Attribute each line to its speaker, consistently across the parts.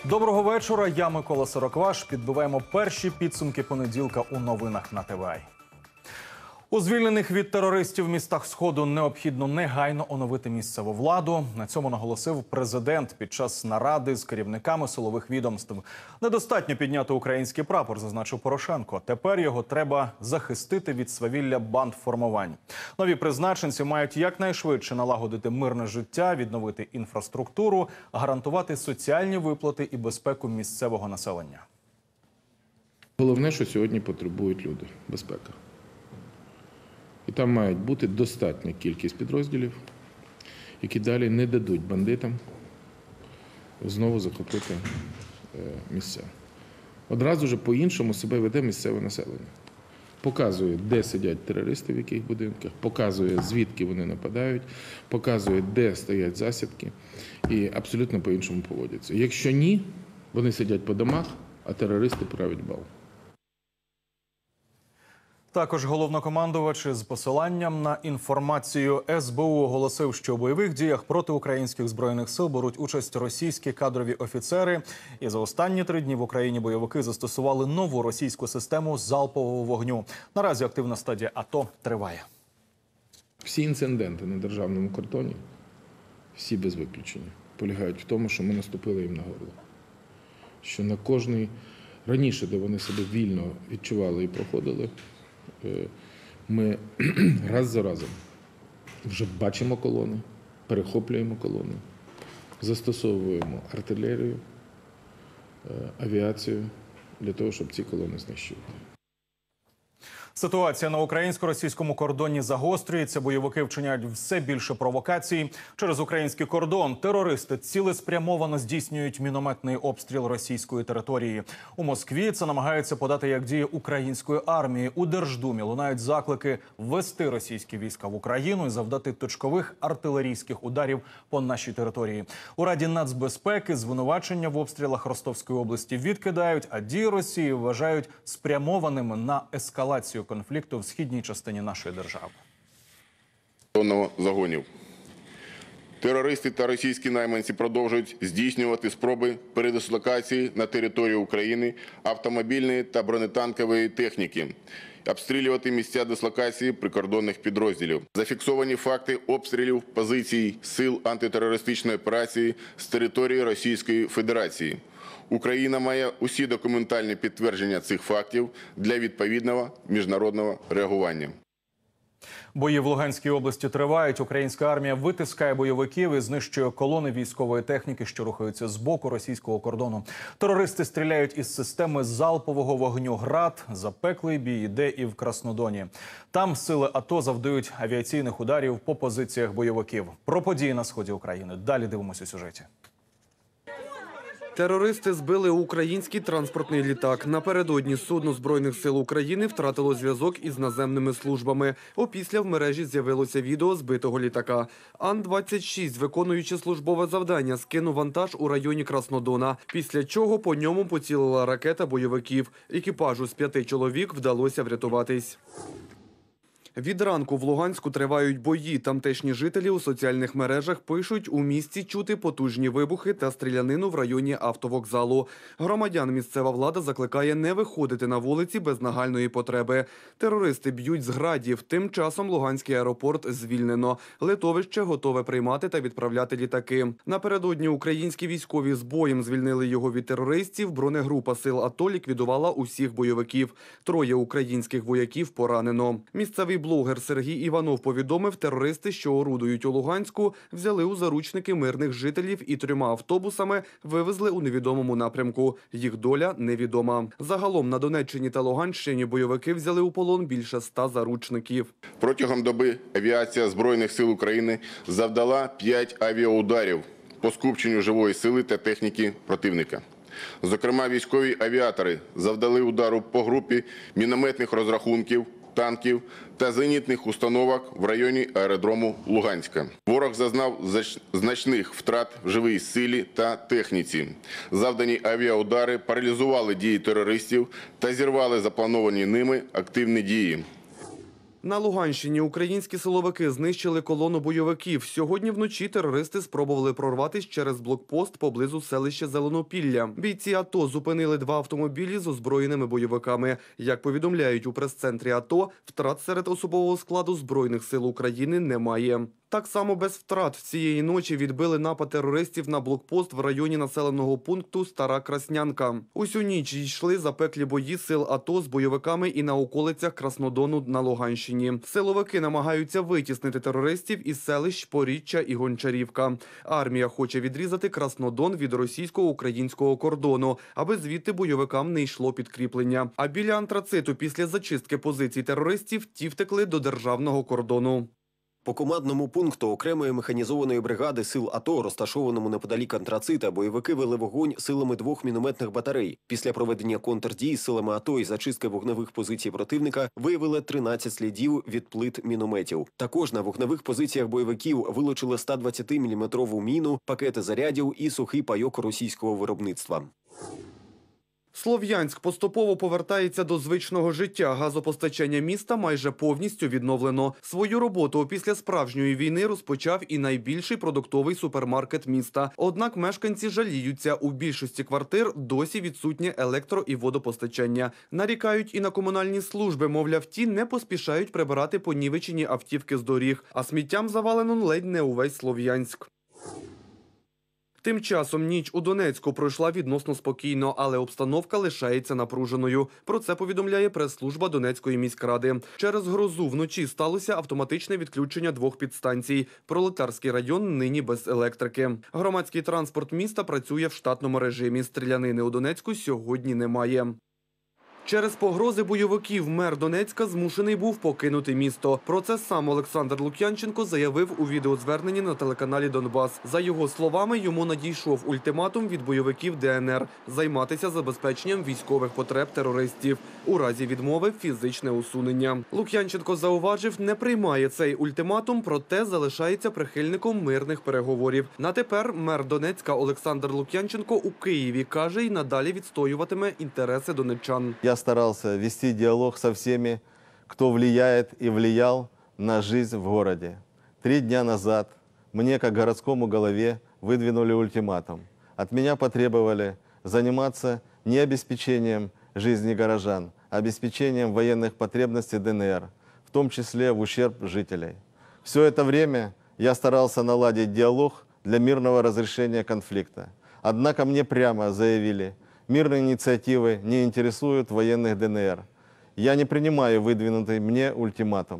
Speaker 1: Доброго вечора, я Микола Сорокваш. Підбиваємо перші підсумки понеділка у новинах на ТВА. У звільнених від терористів містах Сходу необхідно негайно оновити місцеву владу. На цьому наголосив президент під час наради з керівниками силових відомств. Недостатньо підняти український прапор, зазначив Порошенко. Тепер його треба захистити від свавілля бандформувань. Нові призначенці мають якнайшвидше налагодити мирне життя, відновити інфраструктуру, гарантувати соціальні виплати і безпеку місцевого населення.
Speaker 2: Головне, що сьогодні потребують люди – безпека. І там мають бути достатня кількість підрозділів, які далі не дадуть бандитам знову захопити місця. Одразу ж по-іншому себе веде місцеве населення. Показує, де сидять терористи, в яких будинках, показує, звідки вони нападають, показує, де стоять засідки і абсолютно по-іншому поводяться. Якщо ні, вони сидять по домах, а терористи правлять бал.
Speaker 1: Також головнокомандувач із посиланням на інформацію СБУ оголосив, що у бойових діях проти українських збройних сил беруть участь російські кадрові офіцери. І за останні 3 дні в Україні бойовики застосували нову російську систему залпового вогню. Наразі активна стадія АТО триває.
Speaker 2: Всі інциденти на державному кордоні, всі без виключення, полягають в тому, що ми наступили їм на горло. Що на кожний, раніше, де вони себе вільно відчували і проходили, ми раз за разом вже бачимо колони, перехоплюємо колони, застосовуємо артилерію, авіацію для того, щоб ці колони знищувати.
Speaker 1: Ситуація на українсько-російському кордоні загострюється. Бойовики вчиняють все більше провокацій. Через український кордон терористи цілеспрямовано здійснюють мінометний обстріл російської території. У Москві це намагаються подати як дії української армії. У Держдумі лунають заклики ввести російські війська в Україну і завдати точкових артилерійських ударів по нашій території. У Раді нацбезпеки звинувачення в обстрілах Ростовської області відкидають, а дії Росії вважають спрямованими на ескалацію конфлікту в східній частині нашої держави.
Speaker 3: Загонів. Терористи та російські найманці продовжують здійснювати спроби передислокації на територію України автомобільної та бронетанкової техніки, обстрілювати місця дислокації прикордонних підрозділів. Зафіксовані факти обстрілів позицій сил антитерористичної операції з території Російської Федерації. Україна має усі документальні підтвердження цих фактів для відповідного міжнародного реагування.
Speaker 1: Бої в Луганській області тривають. Українська армія витискає бойовиків і знищує колони військової техніки, що рухаються з боку російського кордону. Терористи стріляють із системи залпового вогню «Град». Запеклий бій іде і в Краснодоні. Там сили АТО завдають авіаційних ударів по позиціях бойовиків. Про події на сході України далі дивимося у сюжеті.
Speaker 4: Терористи збили український транспортний літак. Напередодні судно Збройних сил України втратило зв'язок із наземними службами. Опісля в мережі з'явилося відео збитого літака. Ан-26, виконуючи службове завдання, скинув вантаж у районі Краснодона, після чого по ньому поцілила ракета бойовиків. Екіпажу з 5 чоловік вдалося врятуватись. Від ранку в Луганську тривають бої. Тамтешні жителі у соціальних мережах пишуть, у місті чути потужні вибухи та стрілянину в районі автовокзалу. Громадян місцева влада закликає не виходити на вулиці без нагальної потреби. Терористи б'ють з градів. Тим часом Луганський аеропорт звільнено. Литовище готове приймати та відправляти літаки. Напередодні українські військові з боєм звільнили його від терористів. Бронегрупа сил АТО ліквідувала усіх бойовиків. 3 українських вояків поранено. Місцевий блогер Сергій Іванов повідомив, терористи, що орудують у Луганську, взяли у заручники мирних жителів і 3 автобусами вивезли у невідомому напрямку. Їх доля невідома. Загалом на Донеччині та Луганщині бойовики взяли у полон більше 100 заручників.
Speaker 3: Протягом доби авіація Збройних сил України завдала 5 авіаударів по скупченню живої сили та техніки противника. Зокрема, військові авіатори завдали удару по групі мінометних розрахунків, танків та зенітних установок в районі аеродрому Луганська. Ворог зазнав значних втрат в живій силі та техніці. Завдані авіаудари паралізували дії терористів та зірвали заплановані ними активні дії.
Speaker 4: На Луганщині українські силовики знищили колону бойовиків. Сьогодні вночі терористи спробували прорватися через блокпост поблизу селища Зеленопілля. Бійці АТО зупинили 2 автомобілі з озброєними бойовиками. Як повідомляють у прес-центрі АТО, втрат серед особового складу Збройних сил України немає. Так само без втрат цієї ночі відбили напад терористів на блокпост в районі населеного пункту Стара Краснянка. Усю ніч йшли запеклі бої сил АТО з бойовиками і на околицях Краснодону на Луганщині. Силовики намагаються витіснити терористів із селищ Поріччя і Гончарівка. Армія хоче відрізати Краснодон від російсько-українського кордону, аби звідти бойовикам не йшло підкріплення. А біля антрациту після зачистки позицій терористів ті втекли до державного кордону.
Speaker 5: По командному пункту окремої механізованої бригади сил АТО, розташованому неподалік антрацита, бойовики вели вогонь силами 2 мінометних батарей. Після проведення контрдій силами АТО і зачистки вогневих позицій противника виявили 13 слідів від плит мінометів. Також на вогневих позиціях бойовиків вилучили 120-мм міну, пакети зарядів і сухий пайок російського виробництва.
Speaker 4: Слов'янськ поступово повертається до звичного життя. Газопостачання міста майже повністю відновлено. Свою роботу після справжньої війни розпочав і найбільший продуктовий супермаркет міста. Однак мешканці жаліються. У більшості квартир досі відсутнє електро- і водопостачання. Нарікають і на комунальні служби. Мовляв, ті не поспішають прибирати понівечені автівки з доріг. А сміттям завалено ледь не увесь Слов'янськ. Тим часом ніч у Донецьку пройшла відносно спокійно, але обстановка лишається напруженою. Про це повідомляє прес-служба Донецької міськради. Через грозу вночі сталося автоматичне відключення 2 підстанцій. Пролетарський район нині без електрики. Громадський транспорт міста працює в штатному режимі. Стрілянини у Донецьку сьогодні немає. Через погрози бойовиків мер Донецька змушений був покинути місто. Про це сам Олександр Лук'янченко заявив у відеозверненні на телеканалі «Донбас». За його словами, йому надійшов ультиматум від бойовиків ДНР – займатися забезпеченням військових потреб терористів. У разі відмови – фізичне усунення. Лук'янченко зауважив, не приймає цей ультиматум, проте залишається прихильником мирних переговорів. На тепер мер Донецька Олександр Лук'янченко у Києві, каже, і надалі відстоюватиме інтереси донеччан.
Speaker 6: Я старался вести диалог со всеми, кто влияет и влиял на жизнь в городе. 3 дня назад мне, как городскому голове, выдвинули ультиматум. От меня потребовали заниматься не обеспечением жизни горожан, а обеспечением военных потребностей ДНР, в том числе в ущерб жителей. Все это время я старался наладить диалог для мирного разрешения конфликта. Однако мне прямо заявили, мирные инициативы не интересуют военных ДНР. Я не принимаю выдвинутый мне ультиматум.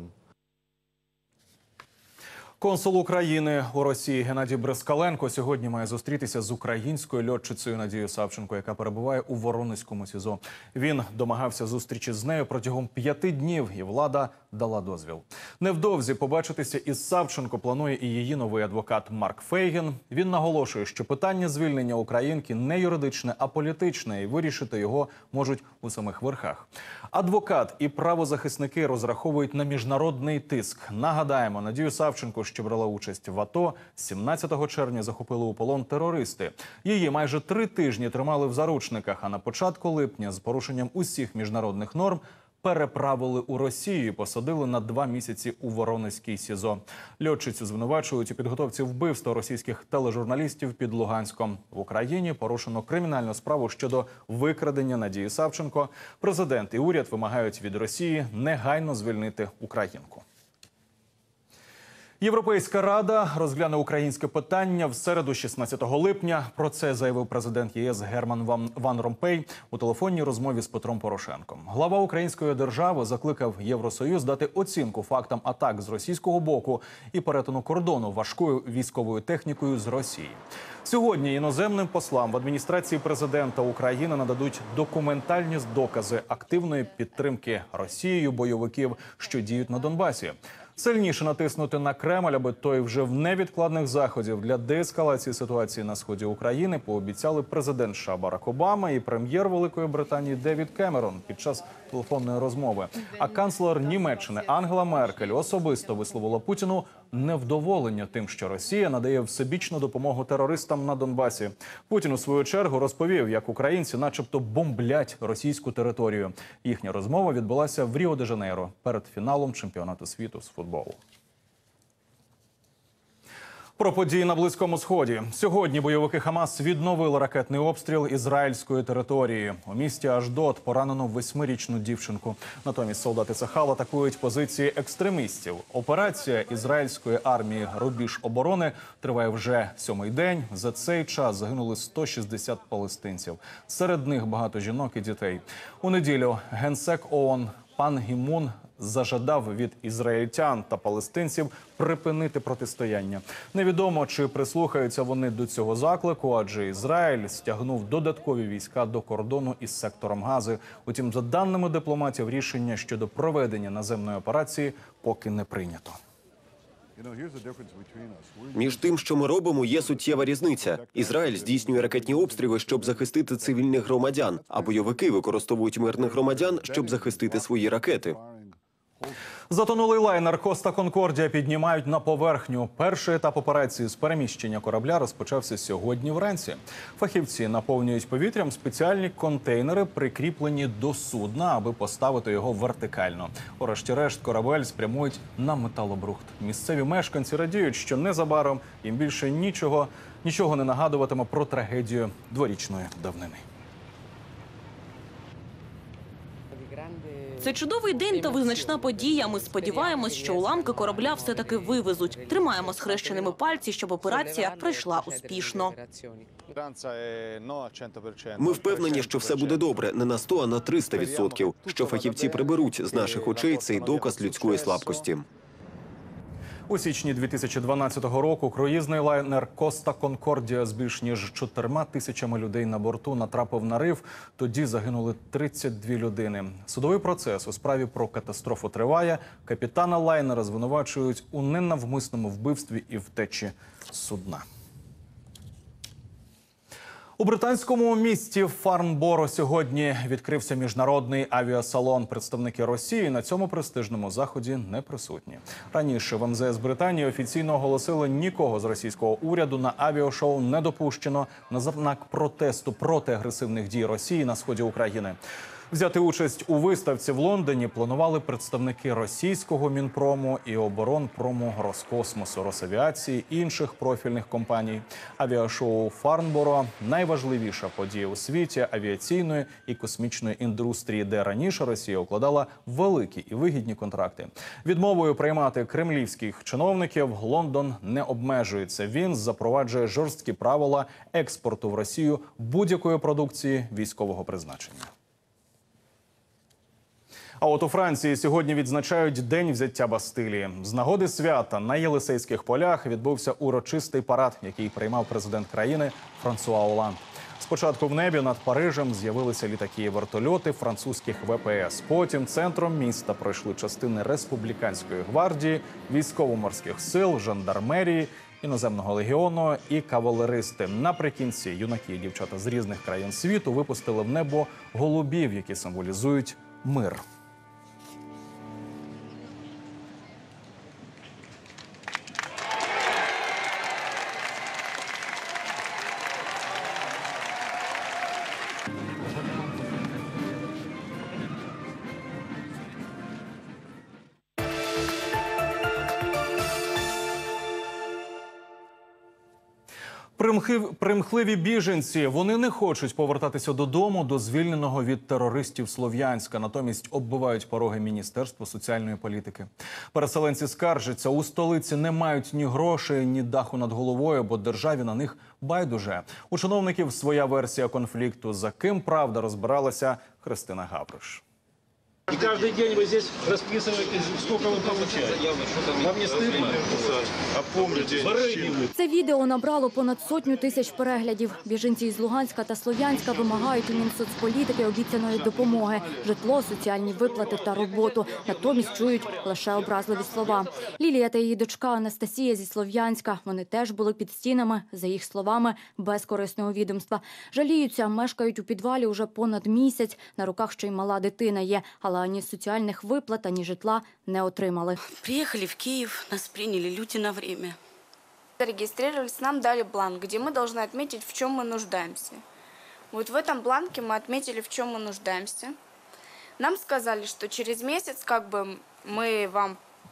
Speaker 1: Консул України у Росії Геннадій Брескаленко сьогодні має зустрітися з українською льотчицею Надією Савченко, яка перебуває у Воронезькому СІЗО. Він домагався зустрічі з нею протягом 5 днів, і влада дала дозвіл. Невдовзі побачитися із Савченко планує і її новий адвокат Марк Фейгін. Він наголошує, що питання звільнення українки не юридичне, а політичне, і вирішити його можуть у самих верхах. Адвокат і правозахисники розраховують на міжнародний тиск. Нагадаємо, Надію Савченко, що брала участь в АТО, 17 червня захопили у полон терористи. Її майже 3 тижні тримали в заручниках, а на початку липня з порушенням усіх міжнародних норм переправили у Росію і посадили на 2 місяці у Воронезький СІЗО. Льотчицю звинувачують у підготовці вбивства російських тележурналістів під Луганськом. В Україні порушено кримінальну справу щодо викрадення Надії Савченко. Президент і уряд вимагають від Росії негайно звільнити українку. Європейська Рада розгляне українське питання в середу, 16 липня. Про це заявив президент ЄС Герман Ван Ромпей у телефонній розмові з Петром Порошенком. Глава української держави закликав Євросоюз дати оцінку фактам атак з російського боку і перетину кордону важкою військовою технікою з Росії. Сьогодні іноземним послам в адміністрації президента України нададуть документальні докази активної підтримки Росією бойовиків, що діють на Донбасі. Сильніше натиснути на Кремль, аби той вже в невідкладних заходів для деескалації ситуації на сході України пообіцяли президент США Барак Обама і прем'єр Великої Британії Девід Кемерон під час телефонної розмови. А канцлер Німеччини Ангела Меркель особисто висловила Путіну невдоволення тим, що Росія надає всебічну допомогу терористам на Донбасі. Путін у свою чергу розповів, як українці начебто бомблять російську територію. Їхня розмова відбулася в Ріо-де-Жанейро перед фіналом чемпіонату світу з футболу. Про події на Близькому Сході. Сьогодні бойовики Хамас відновили ракетний обстріл ізраїльської території. У місті Ашдод поранено 8-річну дівчинку. Натомість солдати Сахал атакують позиції екстремістів. Операція ізраїльської армії «Рубіж оборони» триває вже 7-й день. За цей час загинули 160 палестинців. Серед них багато жінок і дітей. У неділю генсек ООН Пан Гі Мун зажадав від ізраїльтян та палестинців припинити протистояння. Невідомо, чи прислухаються вони до цього заклику, адже Ізраїль стягнув додаткові війська до кордону із сектором Гази. Утім, за даними дипломатів, рішення щодо проведення наземної операції поки не прийнято.
Speaker 5: Між тим, що ми робимо, є суттєва різниця. Ізраїль здійснює ракетні обстріли, щоб захистити цивільних громадян, а бойовики використовують мирних громадян, щоб захистити свої ракети.
Speaker 1: Затонулий лайнер «Коста Конкордія» піднімають на поверхню. Перший етап операції з переміщення корабля розпочався сьогодні вранці. Фахівці наповнюють повітрям спеціальні контейнери, прикріплені до судна, аби поставити його вертикально. Урешті-решт корабель спрямують на металобрухт. Місцеві мешканці радіють, що незабаром їм більше нічого не нагадуватиме про трагедію дворічної давнини.
Speaker 7: Це чудовий день та визначна подія. Ми сподіваємось, що уламки корабля все-таки вивезуть. Тримаємо схрещеними пальці, щоб операція пройшла успішно.
Speaker 5: Ми впевнені, що все буде добре, не на 100, а на 300%, що фахівці приберуть з наших очей цей доказ людської слабкості.
Speaker 1: У січні 2012 року круїзний лайнер «Коста Конкордія» з більш ніж 4 тисячами людей на борту натрапив на риф. Тоді загинули 32 людини. Судовий процес у справі про катастрофу триває. Капітана лайнера звинувачують у ненавмисному вбивстві і втечі з судна. У британському місті Фарнборо сьогодні відкрився міжнародний авіасалон. Представники Росії на цьому престижному заході не присутні. Раніше в МЗС Британії офіційно оголосили, нікого з російського уряду на авіашоу не допущено на знак протесту проти агресивних дій Росії на сході України. Взяти участь у виставці в Лондоні планували представники російського Мінпрому і оборонпрому, Роскосмосу, Росавіації і інших профільних компаній. Авіашоу Фарнборо – найважливіша подія у світі авіаційної і космічної індустрії, де раніше Росія укладала великі і вигідні контракти. Відмовою приймати кремлівських чиновників Лондон не обмежується. Він запроваджує жорсткі правила експорту в Росію будь-якої продукції військового призначення. А от у Франції сьогодні відзначають День взяття Бастилії. З нагоди свята на Єлисейських полях відбувся урочистий парад, який приймав президент країни Франсуа Оланд. Спочатку в небі над Парижем з'явилися літаки і вертольоти французьких ВПС. Потім центром міста пройшли частини республіканської гвардії, військово-морських сил, жандармерії, іноземного легіону і кавалеристи. Наприкінці юнаки і дівчата з різних країн світу випустили в небо голубів, які символізують мир. Примхливі біженці. Вони не хочуть повертатися додому, до звільненого від терористів Слов'янська. Натомість оббивають пороги Міністерства соціальної політики. Переселенці скаржаться, у столиці не мають ні грошей, ні даху над головою, бо державі на них байдуже. У чиновників своя версія конфлікту. За ким правда, розбиралася Христина Гавриш.
Speaker 8: И каждый день вы здесь расписываетесь, сколько вы получаете. Вам не стыдно? Опомнитесь.
Speaker 9: Це відео набрало понад 100 тисяч переглядів. Біженці із Луганська та Слов'янська вимагають у Мінсоцполітики обіцяної допомоги – житло, соціальні виплати та роботу. Натомість чують лише образливі слова. Лілія та її дочка Анастасія зі Слов'янська. Вони теж були під стінами, за їх словами, без корисного відомства. Жаліються, мешкають у підвалі уже понад місяць. На руках ще й мала дитина є. Але але ані соціальних виплат, ані житла не отримали.
Speaker 10: Приехали в Киев, нас приняли люди на время.
Speaker 11: Зарегистрировались, нам дали бланк, где мы должны отметить, в чем мы нуждаемся. Вот в этом бланке мы отметили, в чем мы нуждаемся. Нам сказали, что через месяц мы вам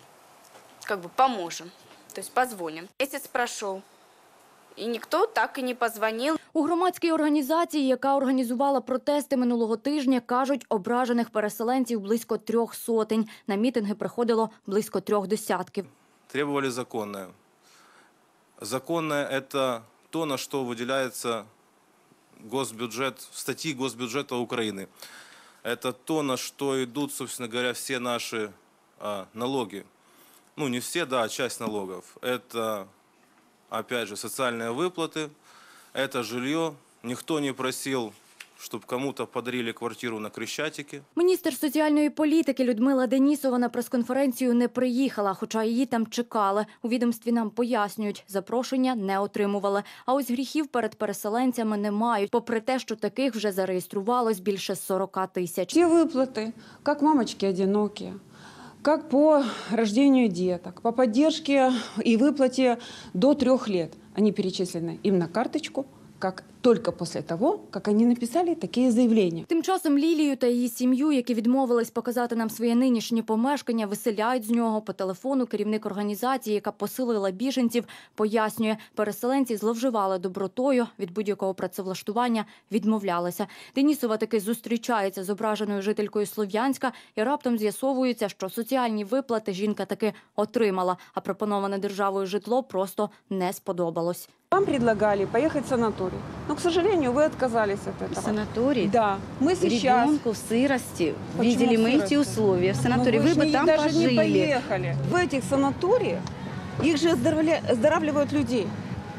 Speaker 11: поможем, то есть позвоним. Месяц прошел, и никто так и не позвонил.
Speaker 9: У громадській організації, яка організувала протести минулого тижня, кажуть, ображених переселенців близько 300. На мітинги приходило близько 30.
Speaker 12: Требовали законное. Законное – это то, на что выделяется госбюджет, статьи госбюджета Украины. Это то, на что идут, собственно говоря, все наши налоги. Ну, не все, да, а часть налогов. Это, опять же, социальные выплаты, это жилье. Никто не просил, щоб кому-то подарили квартиру на Крещатике.
Speaker 9: Міністр соціальної політики Людмила Денісова на прес-конференцію не приїхала, хоча її там чекали. У відомстві нам пояснюють, запрошення не отримували. А ось гріхів перед переселенцями не мають, попри те, що таких вже зареєструвалось більше 40 тисяч.
Speaker 13: Ті виплати, як мамочки одинокі, как по рождению деток, по поддержке и выплате до 3 лет, они перечислены им на карточку, как только после того, как они написали такие заявления.
Speaker 9: Тим часом Лілію та її сім'ю, які відмовились показати нам своє нинішнє помешкання, виселяють з нього. По телефону керівник організації, яка поселила біженців, пояснює, переселенці зловживали добротою, від будь-якого працевлаштування відмовлялися. Денісова таки зустрічається з ображеною жителькою Слов'янська і раптом з'ясовується, що соціальні виплати жінка таки отримала, а пропоноване державою житло просто не сподобалось.
Speaker 13: Вам предлагали поехать в санаторий, но, к сожалению, вы отказались от этого.
Speaker 10: Санаторий?
Speaker 13: Да. Мы сейчас...
Speaker 10: Ребенку в сырости.
Speaker 13: Почему
Speaker 10: Видели мы
Speaker 13: сырости?
Speaker 10: эти условия. В санатории
Speaker 13: Ну,
Speaker 10: вы бы там
Speaker 13: даже
Speaker 10: пожили.
Speaker 13: не поехали. В этих санаториях их же оздоравливают людей.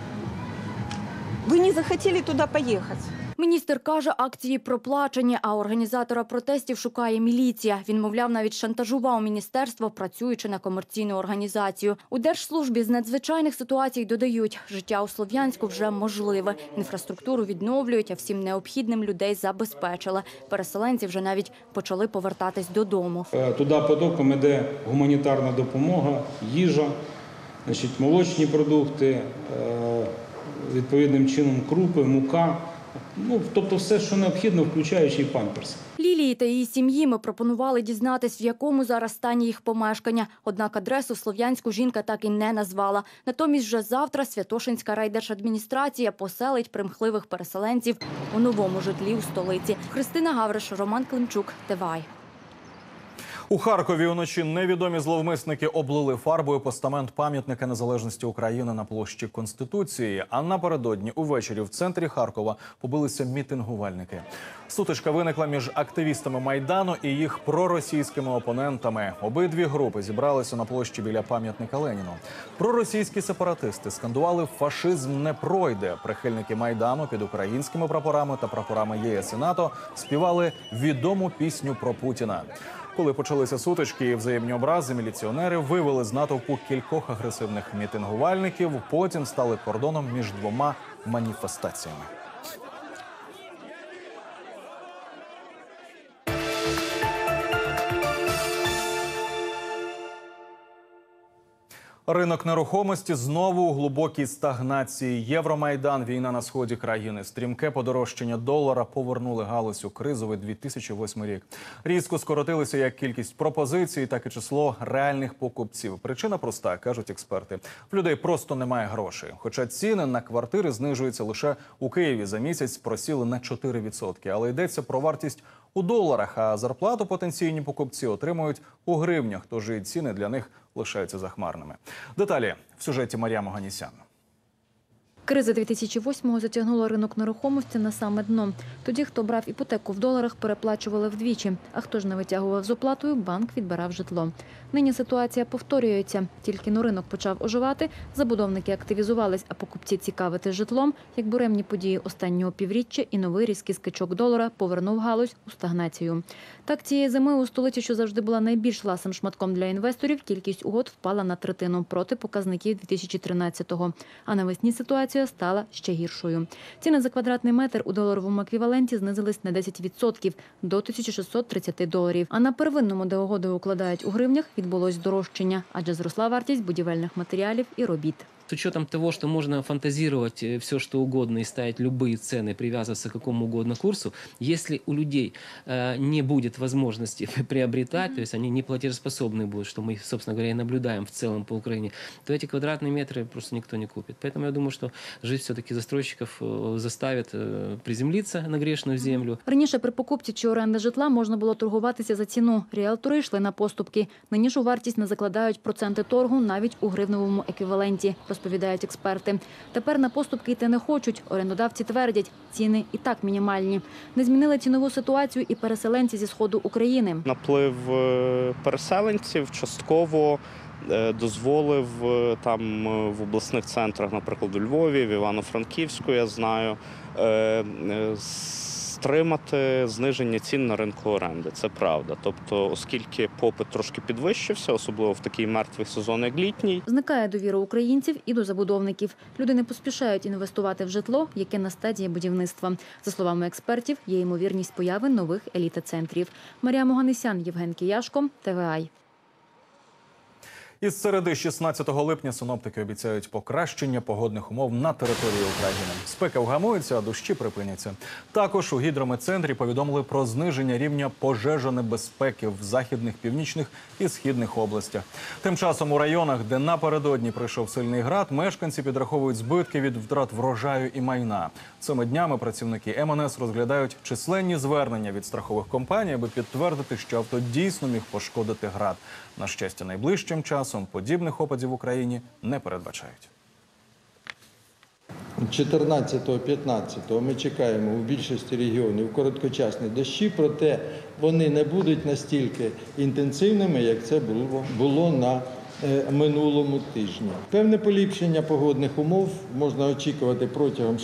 Speaker 13: Вы не захотели туда поехать.
Speaker 9: Міністр каже, акції проплачені, а організатора протестів шукає міліція. Він, мовляв, навіть шантажував міністерство, працюючи на комерційну організацію. У Держслужбі з надзвичайних ситуацій додають, життя у Слов'янську вже можливе. Інфраструктуру відновлюють, а всім необхідним людей забезпечили. Переселенці вже навіть почали повертатись додому.
Speaker 8: Туди потоком іде гуманітарна допомога, їжа, молочні продукти, відповідним чином крупи, мука. Тобто все, що необхідно, включаючи і памперси.
Speaker 9: Лілії та її сім'ї ми пропонували дізнатись, в якому зараз стані їх помешкання. Однак адресу Слов'янську жінка так і не назвала. Натомість вже завтра Святошинська райдержадміністрація поселить примхливих переселенців у новому житлі у столиці. Христина Гавриш, Роман Климчук, ТВАЙ.
Speaker 1: У Харкові уночі невідомі зловмисники облили фарбою постамент пам'ятника незалежності України на площі Конституції. А напередодні увечері в центрі Харкова побилися мітингувальники. Сутичка виникла між активістами Майдану і їх проросійськими опонентами. Обидві групи зібралися на площі біля пам'ятника Леніну. Проросійські сепаратисти скандували «Фашизм не пройде». Прихильники Майдану під українськими прапорами та прапорами ЄС і НАТО співали відому пісню про Путіна. Коли почалися сутички і взаємні образи, міліціонери вивели з натовпу кількох агресивних мітингувальників, потім стали кордоном між двома маніфестаціями. Ринок нерухомості знову у глибокій стагнації. Євромайдан, війна на сході країни, стрімке подорожчання долара повернули галузь у кризовий 2008 рік. Різко скоротилися як кількість пропозицій, так і число реальних покупців. Причина проста, кажуть експерти. В людей просто немає грошей. Хоча ціни на квартири знижуються лише у Києві. За місяць просіли на 4%. Але йдеться про вартість у доларах, а зарплату потенційні покупці отримують у гривнях. Тож і ціни для них лишаються захмарними. Деталі в сюжеті Мар'ями Ганісян.
Speaker 14: Криза 2008-го затягнула ринок нерухомості на саме дно. Тоді, хто брав іпотеку в доларах, переплачували вдвічі. А хто ж не витягував з оплатою, банк відбирав житло. Нині ситуація повторюється. Тільки но ринок почав оживати, забудовники активізувались, а покупці цікавити житлом, як буремні події останнього півріччя і новий різкий скачок долара повернув галузь у стагнацію. Так, цієї зими у столиці, що завжди була найбільш ласим шматком для інвесторів, кількість угод впала на третину проти показників 2013-го. А навесні ситуація ситуація стала ще гіршою. Ціни за квадратний метр у доларовому еквіваленті знизились на 10% до $1630. А на первинному, де угоди укладають у гривнях, відбулось здорожчання, адже зросла вартість будівельних матеріалів і робіт.
Speaker 15: С учетом того, что можно фантазировать все, что угодно и ставить любые цены, привязываться к какому угодно курсу, если у людей не будет возможности приобретать, то есть они не платежеспособны будут, что мы, собственно говоря, и наблюдаем в целом по Украине, то эти квадратные метры просто никто не купит. Поэтому я думаю, что жизнь все-таки застройщиков заставит приземлиться на грешную землю.
Speaker 14: Раніше при покупці чи оренді житла можна було торгуватися за ціну. Ріелтори йшли на поступки. Нині ж у вартість не закладають проценти торгу навіть у гривневому еквіваленті, розповідають експерти. Тепер на поступки йти не хочуть. Орендодавці твердять, ціни і так мінімальні. Не змінили цінову ситуацію і переселенці зі сходу України.
Speaker 16: Наплив переселенців частково дозволив там в обласних центрах, наприклад, у Львові, в Івано-Франківську, я знаю, стримати зниження цін на ринку оренди. Це правда. Тобто, оскільки попит трошки підвищився, особливо в такий мертвий сезон, як літній.
Speaker 14: Зникає довіра українців і до забудовників. Люди не поспішають інвестувати в житло, яке на стадії будівництва. За словами експертів, є ймовірність появи нових еліта-центрів. Марія Моганесян, Євген Кияшко, ТВАЙ.
Speaker 1: Із середи 16 липня синоптики обіцяють покращення погодних умов на території України. Спека вгамується, а дощі припиняться. Також у гідрометцентрі повідомили про зниження рівня пожежонебезпеки в західних, північних і східних областях. Тим часом у районах, де напередодні прийшов сильний град, мешканці підраховують збитки від втрат врожаю і майна. Цими днями працівники МНС розглядають численні звернення від страхових компаній, аби підтвердити, що авто дійсно міг пошкодити град. На щастя, найближчим часом подібних опадів в Україні не передбачають.
Speaker 17: 14-15 ми чекаємо у більшості регіонів короткочасні дощі, проте вони не будуть настільки інтенсивними, як це було на минулому тижні. Певне поліпшення погодних умов можна очікувати протягом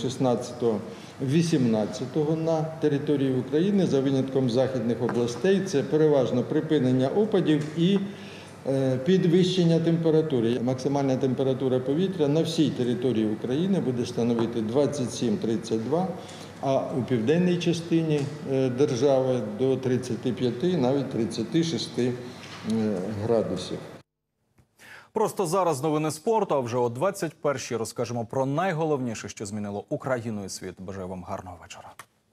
Speaker 17: 16-18 на території України, за винятком західних областей. Це переважно припинення опадів і підвищення температури. Максимальна температура повітря на всій території України буде становити 27-32, а у південній частині держави до 35, навіть 36 градусів.
Speaker 1: Просто зараз новини спорту, а вже о 21-й розкажемо про найголовніше, що змінило Україну і світ. Бажаю вам гарного вечора.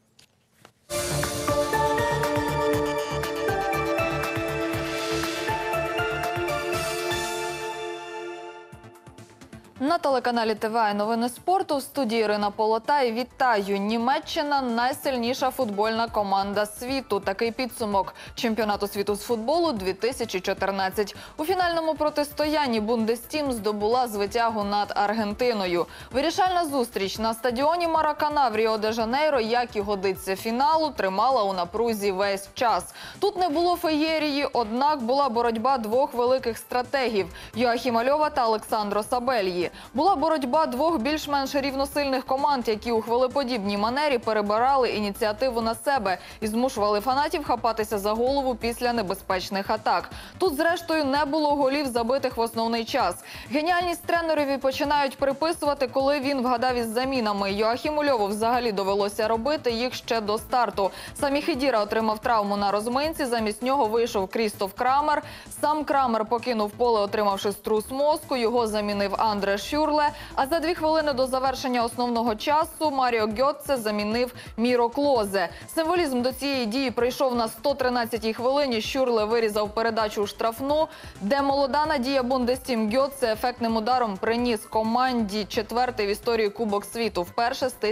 Speaker 18: На телеканалі ТВА новини спорту в студії Ірина Полотай. Вітаю! Німеччина – найсильніша футбольна команда світу. Такий підсумок чемпіонату світу з футболу 2014. У фінальному протистоянні Бундестім здобула звитягу над Аргентиною. Вирішальна зустріч на стадіоні Маракана в Ріо-де-Жанейро, як і годиться фіналу, тримала у напрузі весь час. Тут не було феєрії, однак була боротьба двох великих стратегів – Йоахіма Льова та Олександро Сабельї. Була боротьба двох більш-менш рівносильних команд, які у хвилеподібній манері перебирали ініціативу на себе і змушували фанатів хапатися за голову після небезпечних атак. Тут, зрештою, не було голів, забитих в основний час. Геніальність тренерові починають приписувати, коли він вгадав із замінами. Йоахіму Льову взагалі довелося робити їх ще до старту. Самі Хедіра отримав травму на розминці, замість нього вийшов Крістоф Крамер. Сам Крамер покинув поле, отримавши струс мозку, його замінив Андре Шюрле, а за 2 хвилини до завершення основного часу Маріо Гьотце замінив Міро Клозе. Символізм до цієї дії прийшов на 113-й хвилині. Шюрле вирізав передачу у штрафну, де молода надія Бундестім Гьотце ефектним ударом приніс команді 4-й в історії Кубок світу, вперше з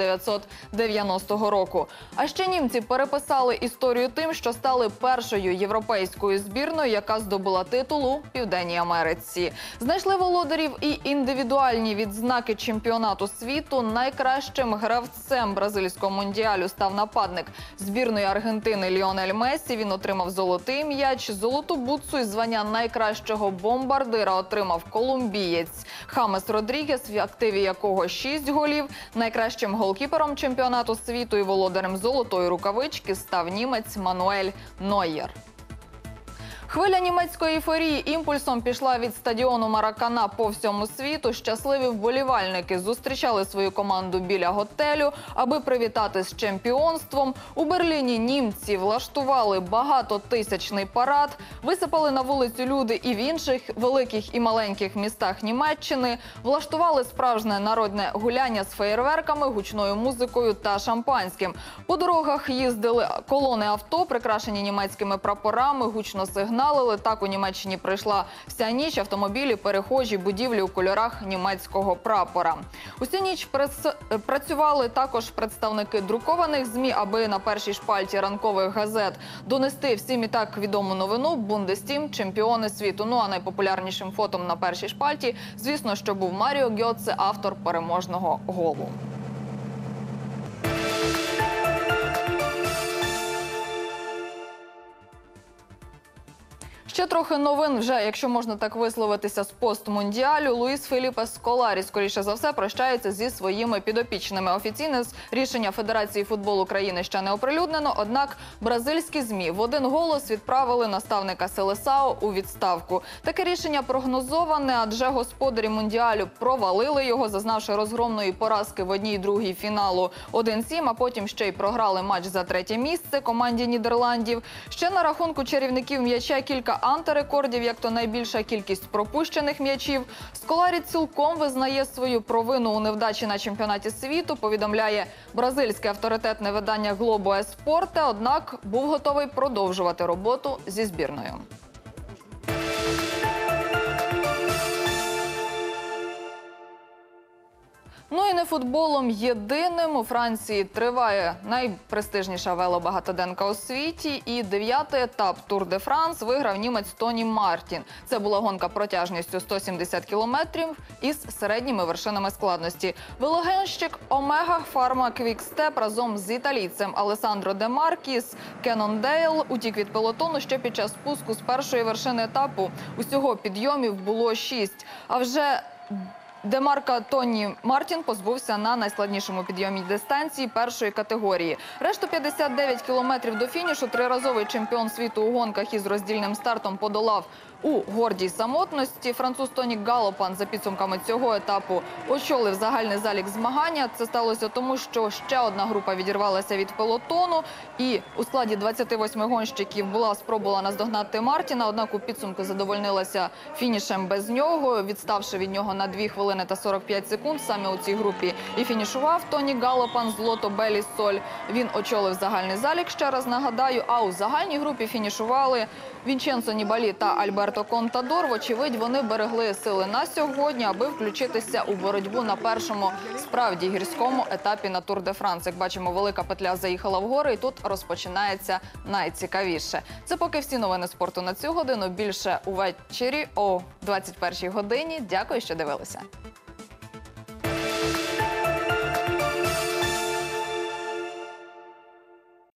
Speaker 18: 1990 року. А ще німці переписали історію тим, що стали першою європейською збірною, яка здобула титул у Південній Америці. Знайшли володарів і індивідуальні відзнаки чемпіонату світу. Найкращим гравцем бразильського мундіалю став нападник збірної Аргентини Ліонель Мессі. Він отримав золотий м'яч. Золоту бутсу і звання найкращого бомбардира отримав колумбієць Хамес Родрігес, в активі якого 6 голів. Найкращим голкіпером чемпіонату світу і володарем золотої рукавички став німець Мануель Нойєр. Хвиля німецької ейфорії імпульсом пішла від стадіону Маракана по всьому світу. Щасливі вболівальники зустрічали свою команду біля готелю, аби привітати з чемпіонством. У Берліні німці влаштували багатотисячний парад, висипали на вулицю люди і в інших великих і маленьких містах Німеччини, влаштували справжнє народне гуляння з феєрверками, гучною музикою та шампанським. По дорогах їздили колони авто, прикрашені німецькими прапорами, гучно сигналили. Так у Німеччині пройшла вся ніч, автомобілі, перехожі, будівлі у кольорах німецького прапора. Усю ніч працювали також представники друкованих ЗМІ, аби на першій шпальті ранкових газет донести всім і так відому новину: Бундестім – чемпіони світу. Ну а найпопулярнішим фотом на першій шпальті, звісно, що був Маріо Гьоце, автор переможного голу. Ще трохи новин вже, якщо можна так висловитися, з постмундіалю. Луїс Феліпе Сколарі, скоріше за все, прощається зі своїми підопічними. Офіційне рішення Федерації футболу країни ще не оприлюднено, однак бразильські ЗМІ в один голос відправили наставника Селесао у відставку. Таке рішення прогнозоване, адже господарі мундіалю провалили його, зазнавши розгромної поразки в 1/2 фіналу 1-7, а потім ще й програли матч за 3-є місце команді Нідерландів. Ще на рахунку чарівників м'яча кілька антирекордів, як то найбільша кількість пропущених м'ячів. Сколарі цілком визнає свою провину у невдачі на чемпіонаті світу, повідомляє бразильське авторитетне видання Globo Esporte, однак був готовий продовжувати роботу зі збірною. Ну і не футболом єдиним. У Франції триває найпрестижніша велобагатоденка у світі. І 9-й етап Тур де Франс виграв німець Тоні Мартін. Це була гонка протяжністю 170 кілометрів із середніми вершинами складності. Велогенщик Омега Фарма Квікстеп разом з італійцем Алесандро Де Маркіс Кеннондейл утік від пелотону ще під час спуску з першої вершини етапу. Усього підйомів було 6. А вже Демарка Тоні Мартін позбувся на найскладнішому підйомі дистанції першої категорії. Решту 59 кілометрів до фінішу триразовий чемпіон світу у гонках із роздільним стартом подолав у гордій самотності. Француз Тоні Галопан за підсумками цього етапу очолив загальний залік змагання. Це сталося тому, що ще одна група відірвалася від пелотону, і у складі 28 гонщиків була спроба наздогнати Мартіна, однак у підсумку задовольнилася фінішем без нього, відставши від нього на 2 хвилини та 45 секунд. Саме у цій групі і фінішував Тоні Галопан з Лото Белі Соль. Він очолив загальний залік, ще раз нагадаю, а у загальній групі фінішували Вінченцо Нібалі та Альберто Контадор. Вочевидь, вони берегли сили на сьогодні, аби включитися у боротьбу на першому справді гірському етапі на Тур де Франс. Як бачимо, велика петля заїхала в гори, і тут розпочинається найцікавіше. Це поки всі новини спорту на цю годину. Більше увечері о 21-й годині. Дякую, що дивилися.